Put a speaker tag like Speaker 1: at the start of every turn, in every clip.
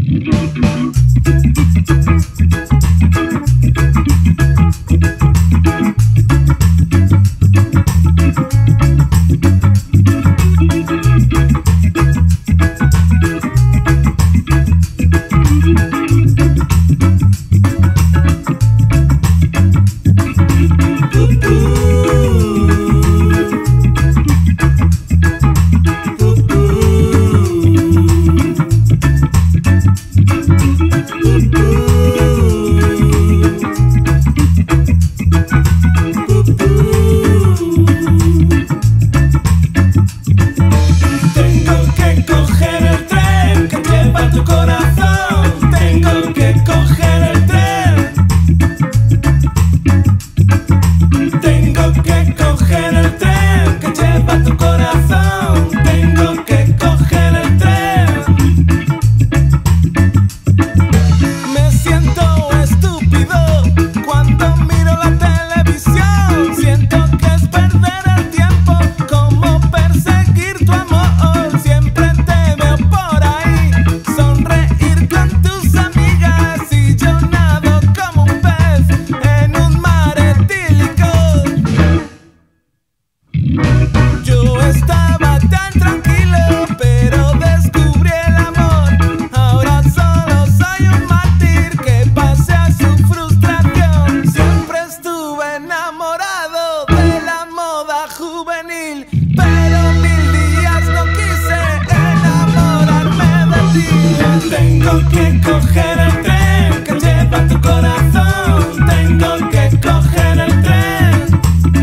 Speaker 1: Tengo que coger el tren que lleva tu corazón. Tengo que coger el tren.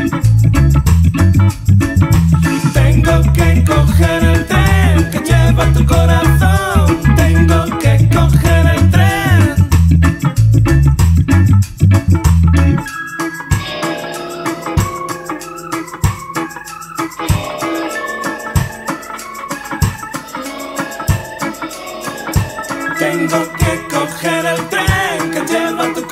Speaker 1: Tengo que coger el tren que lleva tu corazón. Tengo que coger el tren. Tengo que coger el tren que lleva tu